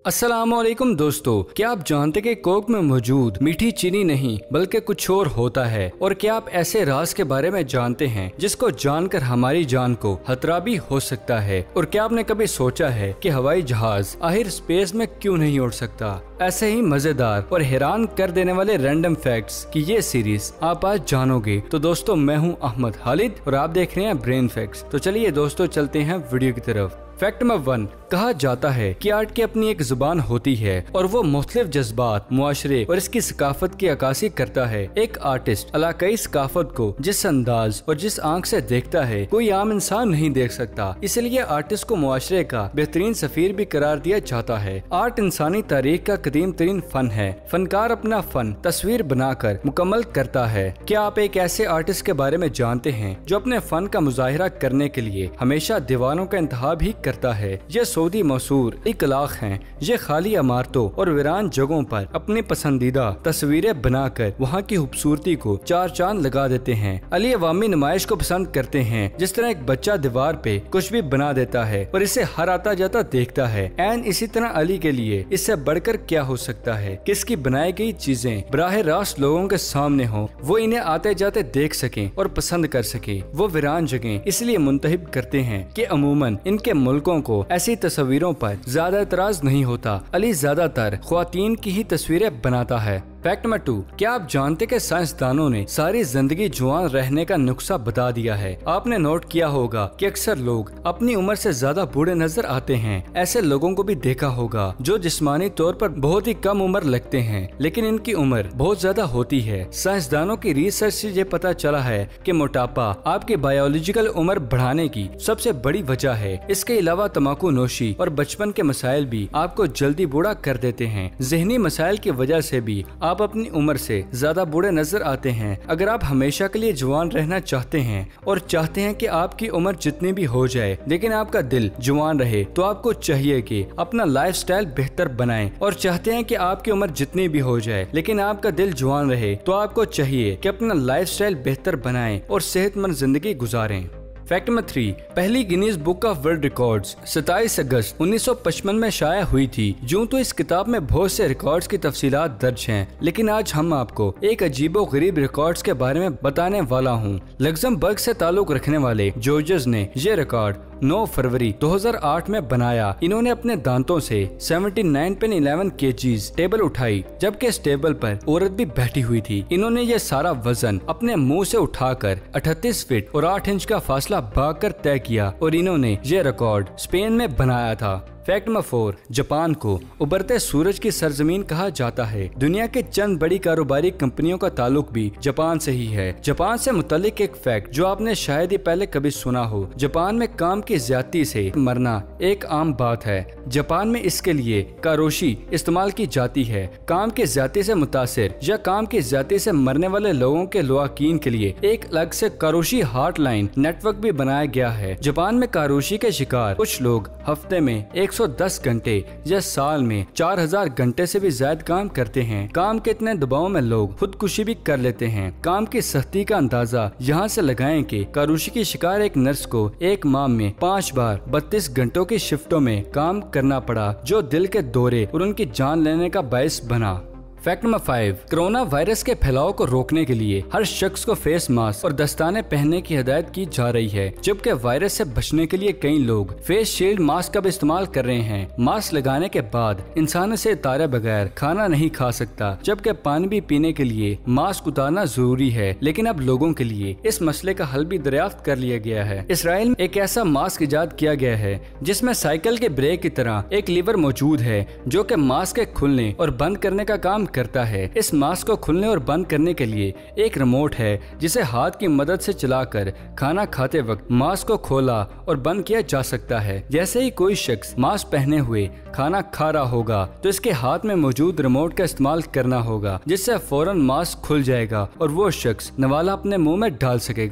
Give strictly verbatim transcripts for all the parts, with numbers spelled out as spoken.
अस्सलामुअलैकुम दोस्तों, क्या आप जानते कि कोक में मौजूद मीठी चीनी नहीं बल्कि कुछ और होता है? और क्या आप ऐसे राज के बारे में जानते हैं जिसको जानकर हमारी जान को खतरा भी हो सकता है? और क्या आपने कभी सोचा है कि हवाई जहाज आखिर स्पेस में क्यों नहीं उड़ सकता? ऐसे ही मजेदार और हैरान कर देने वाले रैंडम फैक्ट्स की ये सीरीज आप आज जानोगे। तो दोस्तों, मैं हूँ अहमद खालिद और आप देख रहे हैं ब्रेन फैक्ट्स। तो चलिए दोस्तों, चलते हैं वीडियो की तरफ। फैक्ट नंबर वन, कहा जाता है कि आर्ट की अपनी एक जुबान होती है और वो मुख्तलिफ जज्बात, मुआशरे और इसकी सकाफत की अक्कासी करता है। एक आर्टिस्ट इलाकाई सकाफत को जिस अंदाज और जिस आंख से देखता है कोई आम इंसान नहीं देख सकता, इसलिए आर्टिस्ट को मुआशरे का बेहतरीन सफीर भी करार दिया जाता है। आर्ट इंसानी तारीख का कदीम तरीन फन है। फनकार अपना फन तस्वीर बनाकर मुकम्मल करता है। क्या आप एक ऐसे आर्टिस्ट के बारे में जानते हैं जो अपने फन का मुजाहिरा करने के लिए हमेशा दीवारों का इंतखाब ही करता है? ये सऊदी मशहूर इकलाक हैं। ये खाली इमारतों और वीरान जगहों पर अपनी पसंदीदा तस्वीरें बनाकर वहाँ की खूबसूरती को चार चांद लगा देते हैं। अली अवामी नुमाइश को पसंद करते हैं। जिस तरह एक बच्चा दीवार पे कुछ भी बना देता है और इसे हर आता जाता देखता है, एन इसी तरह अली के लिए इससे बढ़कर क्या हो सकता है? किसकी बनाई गई चीजें बराह रास्त लोगों के सामने हो, वो इन्हें आते जाते देख सकें और पसंद कर सके। वो वीरान जगह इसलिए मुंतहिब करते हैं कि अमूमन इनके मुल्कों को ऐसी तस्वीरों पर ज्यादा एतराज नहीं होता। अली ज्यादातर ख्वातीन की ही तस्वीरें बनाता है। फैक्ट नंबर टू, क्या आप जानते कि साइंसदानों ने सारी जिंदगी जवान रहने का नुस्खा बता दिया है? आपने नोट किया होगा कि अक्सर लोग अपनी उम्र से ज्यादा बूढ़े नजर आते हैं। ऐसे लोगों को भी देखा होगा जो जिस्मानी तौर पर बहुत ही कम उम्र लगते हैं, लेकिन इनकी उम्र बहुत ज्यादा होती है। साइंसदानों की रिसर्च से ये पता चला है कि मोटापा आपकी बायोलॉजिकल उम्र बढ़ाने की सबसे बड़ी वजह है। इसके अलावा तम्बाकू नोशी और बचपन के मसाइल भी आपको जल्दी बूढ़ा कर देते हैं। जहनी मसाइल की वजह से भी आप अपनी उम्र से ज्यादा बूढ़े नजर आते हैं। अगर आप हमेशा के लिए जवान रहना चाहते हैं और चाहते हैं कि आपकी उम्र जितनी भी हो जाए लेकिन आपका दिल जवान रहे, तो आपको चाहिए कि अपना लाइफस्टाइल बेहतर बनाएं। और चाहते हैं कि आपकी उम्र जितनी भी हो जाए लेकिन आपका दिल जवान रहे, तो आपको चाहिए कि अपना लाइफस्टाइल बेहतर बनाएं और सेहतमंद जिंदगी गुजारें। फैक्ट नंबर थ्री, पहली Guinness book of world records सत्ताईस अगस्त उन्नीस सौ पचपन में शाया हुई थी। यूं तो इस किताब में बहुत से रिकॉर्ड्स की तफसीलात दर्ज हैं, लेकिन आज हम आपको एक अजीबो गरीब रिकॉर्ड्स के बारे में बताने वाला हूं। लग्जमबर्ग से ताल्लुक रखने वाले जॉर्जेस ने ये रिकॉर्ड नौ फरवरी दो हज़ार आठ में बनाया। इन्होंने अपने दांतों से उन्यासी पॉइंट ग्यारह केजीज टेबल उठाई, जबकि इस टेबल पर औरत भी बैठी हुई थी। इन्होंने ये सारा वजन अपने मुंह से उठाकर अड़तीस फीट और आठ इंच का फासला भागकर तय किया और इन्होंने ये रिकॉर्ड स्पेन में बनाया था। फैक्ट नंबर फोर, जापान को उभरते सूरज की सरजमीन कहा जाता है। दुनिया के चंद बड़ी कारोबारी कंपनियों का ताल्लुक भी जापान से ही है। जापान से मुतालिक एक फैक्ट जो आपने शायद ही पहले कभी सुना हो, जापान में काम की ज्यादती से मरना एक आम बात है। जापान में इसके लिए कारोशी इस्तेमाल की जाती है। काम की ज्यादती से मुतासिर या काम की ज्यादती से मरने वाले लोगों के लवाकीन के लिए एक अलग से कारोशी हॉटलाइन नेटवर्क भी बनाया गया है। जापान में कारोशी के शिकार कुछ लोग हफ्ते में एक सौ दस घंटे या साल में चार हज़ार घंटे से भी ज्यादा काम करते हैं। काम के इतने दबाव में लोग खुदकुशी भी कर लेते हैं। काम की सख्ती का अंदाजा यहाँ से लगाएं कि कारोशी की शिकार एक नर्स को एक माह में पाँच बार बत्तीस घंटों की शिफ्टों में काम करना पड़ा, जो दिल के दौरे और उनकी जान लेने का बायस बना। Fact number five, corona virus के फैलाव को रोकने के लिए हर शख्स को फेस मास्क और दस्ताने पहनने की हिदायत की जा रही है, जबकि वायरस से बचने के लिए कई लोग फेस शील्ड मास्क का भी इस्तेमाल कर रहे हैं। मास्क लगाने के बाद इंसान इसे उतारे बगैर खाना नहीं खा सकता, जबकि पानी भी पीने के लिए मास्क उतारना जरूरी है। लेकिन अब लोगों के लिए इस मसले का हल भी दरियाफ्त कर लिया गया है। इसराइल में एक ऐसा मास्क इजाद किया गया है जिसमें साइकिल के ब्रेक की तरह एक लीवर मौजूद है, जो कि मास्क के खुलने और बंद करने का काम करता है। इस मास्क को खुलने और बंद करने के लिए एक रिमोट है, जिसे हाथ की मदद से चलाकर खाना खाते वक्त मास्क को खोला और बंद किया जा सकता है। जैसे ही कोई शख्स मास्क पहने हुए खाना खा रहा होगा तो इसके हाथ में मौजूद रिमोट का इस्तेमाल करना होगा, जिससे फौरन मास्क खुल जाएगा और वो शख्स नवाला अपने मुंह में डाल सकेगा।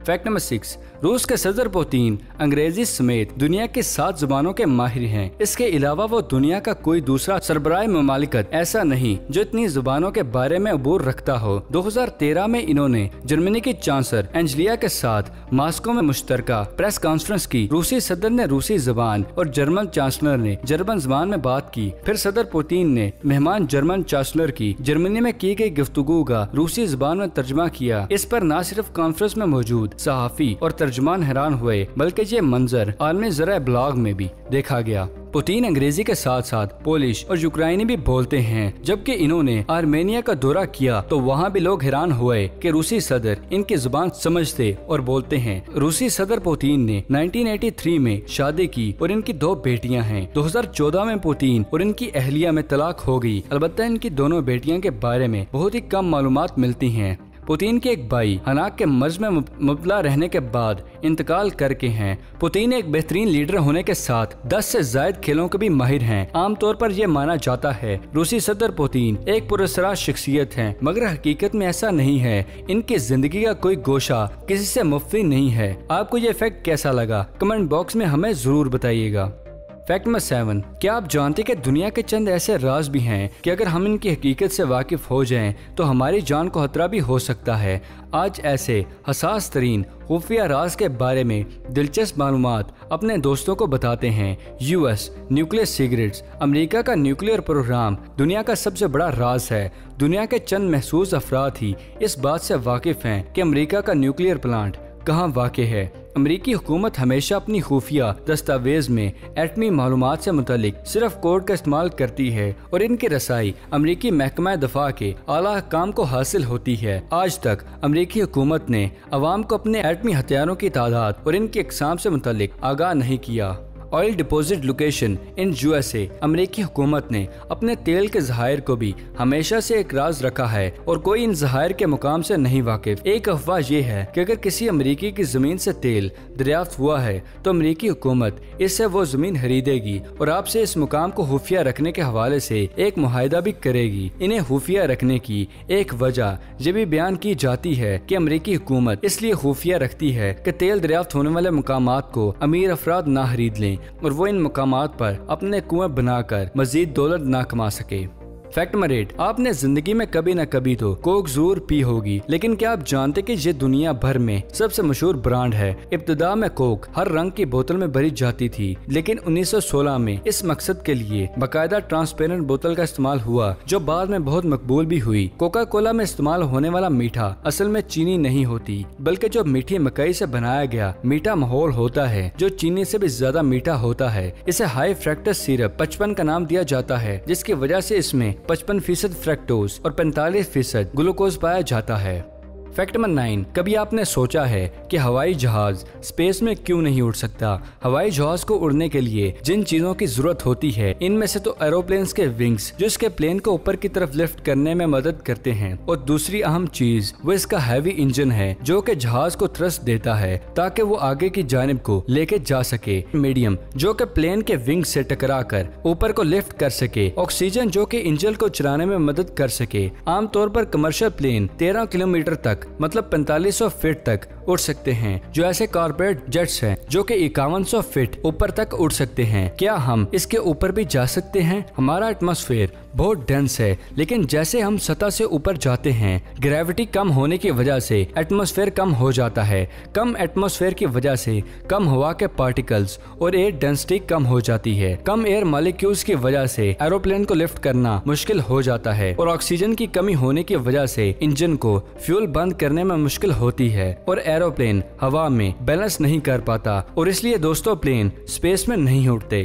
फैक्ट नंबर सिक्स, रूस के सदर पुतिन अंग्रेजी समेत दुनिया की सात जुबानों के माहिर हैं। इसके अलावा वो दुनिया का कोई दूसरा सरबराह ममालिकत ऐसा नहीं जो इतनी जुबानों के बारे में अबूर रखता हो। दो हज़ार तेरह में इन्होंने जर्मनी की चांसलर एंजेलिया के साथ मास्को में मुश्तरका प्रेस कॉन्फ्रेंस की। रूसी सदर ने रूसी जबान और जर्मन चांसलर ने जर्मन जबान में बात की। फिर सदर पुतिन ने मेहमान जर्मन चांसलर की जर्मनी में की गई गुफ्तगू का रूसी जबान में तर्जमा किया। इस पर न सिर्फ कॉन्फ्रेंस में मौजूद सहाफी और तर्जमान हैरान हुए, बल्कि ये मंजर आलमी ज़रा ब्लॉग में भी देखा गया। पुतिन अंग्रेजी के साथ साथ पोलिश और यूक्राइनी भी बोलते हैं। जबकि इन्होंने आर्मेनिया का दौरा किया तो वहाँ भी लोग हैरान हुए कि रूसी सदर इनकी जुबान समझते और बोलते हैं। रूसी सदर पुतिन ने उन्नीस सौ तिरासी में शादी की और इनकी दो बेटियां हैं। दो हज़ार चौदह में पुतिन और इनकी अहलिया में तलाक हो गई। अलबत्ता इनकी दोनों बेटियों के बारे में बहुत ही कम मालूमात मिलती हैं। पुतिन के एक भाई हनाक के मर्ज में मुबतला रहने के बाद इंतकाल करके हैं। पुतिन एक बेहतरीन लीडर होने के साथ दस से ज्यादा खेलों के भी माहिर हैं। आमतौर पर यह माना जाता है रूसी सदर पुतिन एक पुरस्कार शख्सियत हैं, मगर हकीकत में ऐसा नहीं है। इनकी जिंदगी का कोई गोशा किसी से मुफ्ती नहीं है। आपको ये फैक्ट कैसा लगा, कमेंट बॉक्स में हमें जरूर बताइएगा। फैक्ट नंबर सेवन, क्या आप जानते कि दुनिया के चंद ऐसे राज भी हैं कि अगर हम इनकी हकीकत से वाकिफ हो जाएं तो हमारी जान को खतरा भी हो सकता है। आज ऐसे हसास तरीन खुफिया राज के बारे में दिलचस्प मालूमात अपने दोस्तों को बताते हैं। यूएस न्यूक्लियर सिगरेट्स, अमेरिका का न्यूक्लियर प्रोग्राम दुनिया का सबसे बड़ा राज है। दुनिया के चंद महसूस अफराद ही इस बात से वाकिफ हैं कि अमेरिका का न्यूक्लियर प्लांट कहाँ वाक़ है। अमेरिकी हुकूमत हमेशा अपनी खुफिया दस्तावेज में एटमी मालूमात से मुतालिक सिर्फ कोड का इस्तेमाल करती है और इनकी रसाई अमेरिकी महकमा दफा के आला काम को हासिल होती है। आज तक अमेरिकी हुकूमत ने अवाम को अपने एटमी हथियारों की तादाद और इनकी अक़साम से मुतालिक आगाह नहीं किया। Oil deposit location in USA, अमेरिकी हुकूमत ने अपने तेल के ज़हायर को भी हमेशा से एक राज रखा है और कोई इन ज़हायर के मुकाम से नहीं वाकिफ। एक अफवाह ये है कि अगर किसी अमेरिकी की ज़मीन से तेल दरियाफ्त हुआ है तो अमेरिकी हुकूमत इससे वो ज़मीन खरीदेगी और आपसे इस मुकाम को खुफिया रखने के हवाले से एक मुआहिदा भी करेगी। इन्हें खुफिया रखने की एक वजह ये भी बयान की जाती है कि अमेरिकी हुकूमत इसलिए खुफिया रखती है कि तेल दरियाफ्त होने वाले मुकामात को अमीर अफराद ना खरीद लें और वो इन मुकामात पर अपने कुएं बनाकर मजीद दौलत ना कमा सके। फैक्ट नंबर एट, आपने जिंदगी में कभी न कभी तो कोक जरूर पी होगी, लेकिन क्या आप जानते कि ये दुनिया भर में सबसे मशहूर ब्रांड है। इब्तिदा में कोक हर रंग की बोतल में भरी जाती थी, लेकिन उन्नीस सौ सोलह में इस मकसद के लिए बाकायदा ट्रांसपेरेंट बोतल का इस्तेमाल हुआ, जो बाद में बहुत मकबूल भी हुई। कोका कोला में इस्तेमाल होने वाला मीठा असल में चीनी नहीं होती, बल्कि जो मीठी मकई से बनाया गया मीठा माहौल होता है, जो चीनी से भी ज्यादा मीठा होता है। इसे हाई फ्रैक्टस सिरप पचपन का नाम दिया जाता है, जिसकी वजह से इसमें पचपन फीसद फ्रैक्टोज और पैंतालीस फीसद ग्लूकोज पाया जाता है। फैक्ट नंबर नाइन, कभी आपने सोचा है कि हवाई जहाज स्पेस में क्यों नहीं उड़ सकता? हवाई जहाज को उड़ने के लिए जिन चीजों की जरूरत होती है, इनमें से तो एरोप्लेन्स के विंग्स जो इसके प्लेन को ऊपर की तरफ लिफ्ट करने में मदद करते हैं, और दूसरी अहम चीज वो इसका हैवी इंजन है जो कि जहाज को थ्रस्ट देता है ताकि वो आगे की जानिब को लेके जा सके। मीडियम जो कि प्लेन के विंग से टकरा कर ऊपर को लिफ्ट कर सके। ऑक्सीजन जो कि इंजन को चलाने में मदद कर सके। आमतौर पर कमर्शियल प्लेन तेरह किलोमीटर तक मतलब पैंतालीस सौ फीट तक उड़ सकते हैं, जो ऐसे कॉर्पोरेट जेट्स हैं जो कि इक्यावन सौ फीट ऊपर तक उड़ सकते हैं। क्या हम इसके ऊपर भी जा सकते हैं? हमारा एटमॉस्फेयर बहुत डेंस है, लेकिन जैसे हम सतह से ऊपर जाते हैं, ग्रेविटी कम होने की वजह से एटमॉस्फेयर कम हो जाता है। कम एटमॉस्फेयर की वजह से कम हवा के पार्टिकल्स और एयर डेंसिटी कम हो जाती है। कम एयर मॉलिक्यूल्स की वजह से एरोप्लेन को लिफ्ट करना मुश्किल हो जाता है, और ऑक्सीजन की कमी होने की वजह से इंजन को फ्यूल बंद करने में मुश्किल होती है और एरोप्लेन हवा में बैलेंस नहीं कर पाता, और इसलिए दोस्तों प्लेन स्पेस में नहीं उड़ते।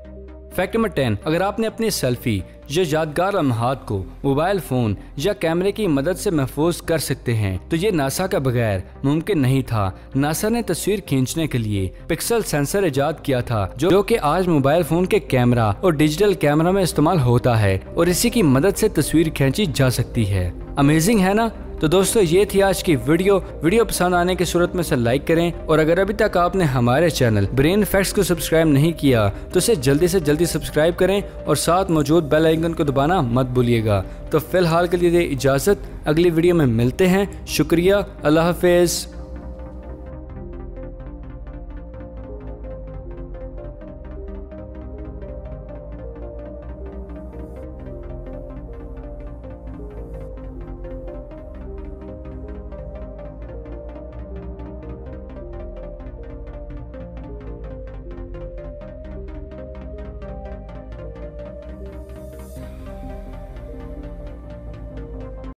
फैक्ट नंबर टेन, अगर आपने अपनी सेल्फी या यादगार लम्हात को मोबाइल फोन या कैमरे की मदद से महफूज कर सकते हैं तो ये नासा के बगैर मुमकिन नहीं था। नासा ने तस्वीर खींचने के लिए पिक्सल सेंसर इजाद किया था, जो कि आज मोबाइल फोन के कैमरा और डिजिटल कैमरा में इस्तेमाल होता है, और इसी की मदद से तस्वीर खींची जा सकती है। अमेजिंग है ना? तो दोस्तों ये थी आज की वीडियो। वीडियो पसंद आने की सूरत में से लाइक करें, और अगर अभी तक आपने हमारे चैनल ब्रेन फैक्ट्स को सब्सक्राइब नहीं किया तो इसे जल्दी से जल्दी सब्सक्राइब करें और साथ मौजूद बेल आइकन को दबाना मत भूलिएगा। तो फिलहाल के लिए इजाज़त, अगली वीडियो में मिलते हैं। शुक्रिया, अल्लाह हाफिज़।